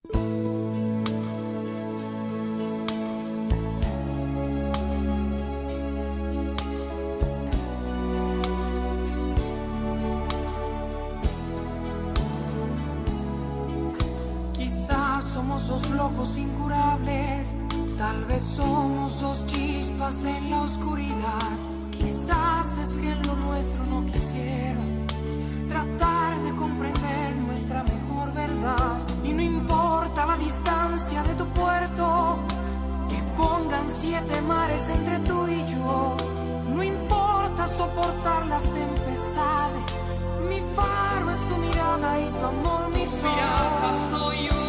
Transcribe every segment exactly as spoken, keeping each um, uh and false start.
Somos dos locos incurables, tal vez somos dos chispas en la oscuridad. Quizás es que en lo nuestro no quisieron tratar de comprender nuestra mejor verdad. Y no importa la distancia de tu puerto, que pongan siete mares entre tú y yo. No importa soportar las tempestades, mi faro es tu mirada y tu amor mi sol. Pirata soy yo.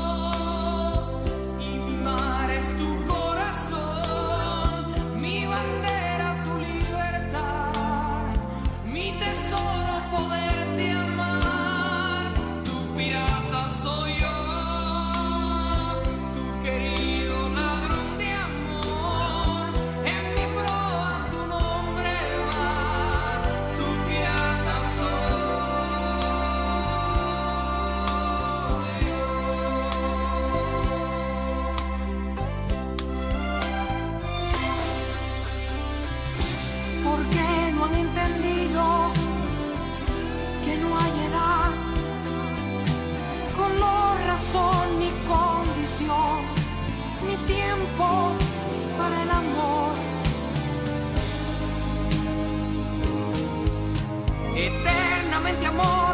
Tu corazón, mi bandera, tu libertad, mi tesoro, poderte amar. Tu pirata soy yo, tu querido ladrón de amor. En mi proa tu nombre va, tu pirata soy yo. ¿Por qué no han entendido que no hay edad, color, razón ni condición, ni tiempo para el amor? Eternamente amor.